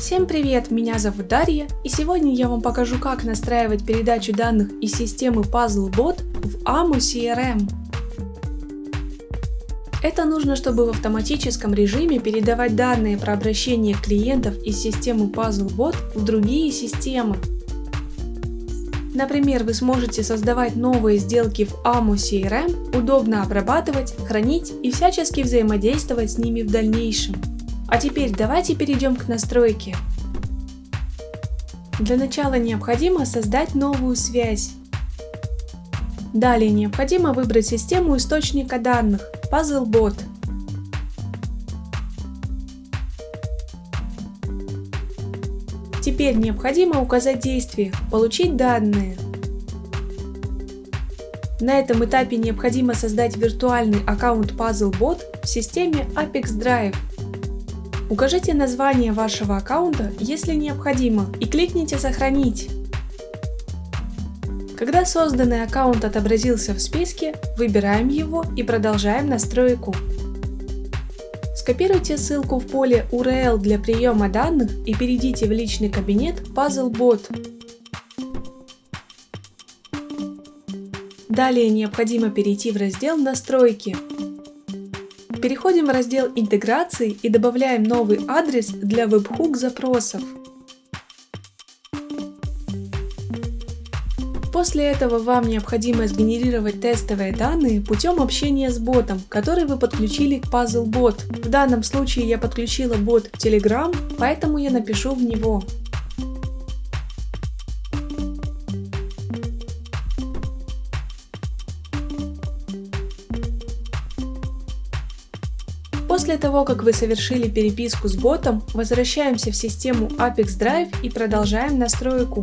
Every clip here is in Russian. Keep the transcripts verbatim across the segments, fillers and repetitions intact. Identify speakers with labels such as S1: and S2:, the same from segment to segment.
S1: Всем привет, меня зовут Дарья, и сегодня я вам покажу, как настраивать передачу данных из системы PuzzleBot в amo си эр эм. Это нужно, чтобы в автоматическом режиме передавать данные про обращение клиентов из системы PuzzleBot в другие системы. Например, вы сможете создавать новые сделки в amo си эр эм, удобно обрабатывать, хранить и всячески взаимодействовать с ними в дальнейшем. А теперь давайте перейдем к настройке. Для начала необходимо создать новую связь. Далее необходимо выбрать систему источника данных PuzzleBot. Теперь необходимо указать действие «Получить данные». На этом этапе необходимо создать виртуальный аккаунт PuzzleBot в системе Apex Drive. Укажите название вашего аккаунта, если необходимо, и кликните «Сохранить». Когда созданный аккаунт отобразился в списке, выбираем его и продолжаем настройку. Скопируйте ссылку в поле ю ар эл для приема данных и перейдите в личный кабинет PuzzleBot. Далее необходимо перейти в раздел «Настройки». Переходим в раздел «Интеграции» и добавляем новый адрес для веб-хук запросов. После этого вам необходимо сгенерировать тестовые данные путем общения с ботом, который вы подключили к PuzzleBot. В данном случае я подключила бот в Telegram, поэтому я напишу в него. После того, как вы совершили переписку с ботом, возвращаемся в систему Apex Drive и продолжаем настройку.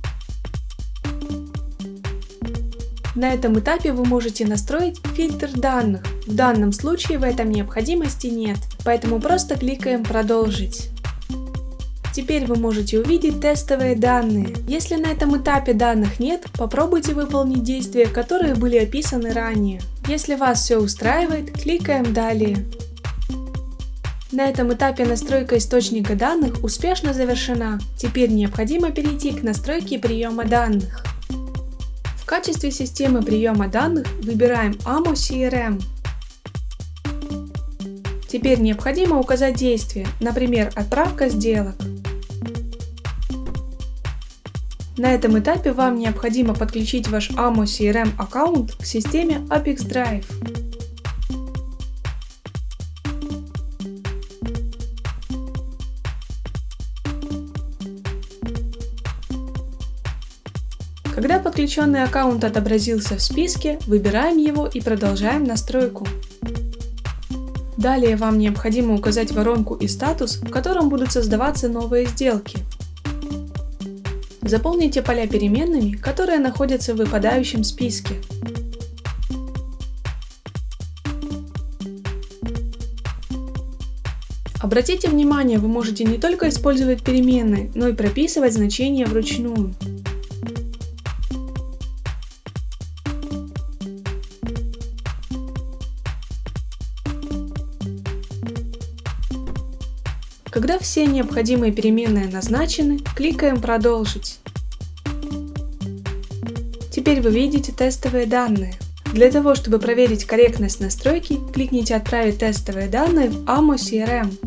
S1: На этом этапе вы можете настроить фильтр данных. В данном случае в этом необходимости нет, поэтому просто кликаем «Продолжить». Теперь вы можете увидеть тестовые данные. Если на этом этапе данных нет, попробуйте выполнить действия, которые были описаны ранее. Если вас все устраивает, кликаем «Далее». На этом этапе настройка источника данных успешно завершена. Теперь необходимо перейти к настройке приема данных. В качестве системы приема данных выбираем amo си эр эм. Теперь необходимо указать действие, например, отправка сделок. На этом этапе вам необходимо подключить ваш amo си эр эм аккаунт к системе Apex Drive. Когда подключенный аккаунт отобразился в списке, выбираем его и продолжаем настройку. Далее вам необходимо указать воронку и статус, в котором будут создаваться новые сделки. Заполните поля переменными, которые находятся в выпадающем списке. Обратите внимание, вы можете не только использовать переменные, но и прописывать значения вручную. Когда все необходимые переменные назначены, кликаем «Продолжить». Теперь вы видите тестовые данные. Для того, чтобы проверить корректность настройки, кликните «Отправить тестовые данные в amo си эр эм».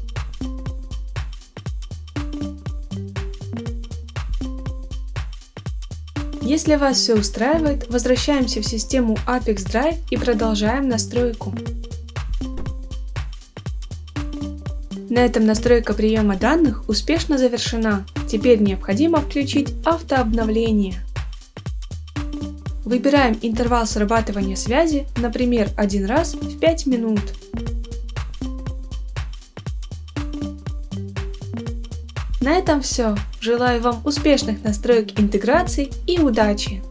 S1: Если вас все устраивает, возвращаемся в систему Apex Drive и продолжаем настройку. На этом настройка приема данных успешно завершена. Теперь необходимо включить автообновление. Выбираем интервал срабатывания связи, например, один раз в пять минут. На этом все. Желаю вам успешных настроек интеграции и удачи!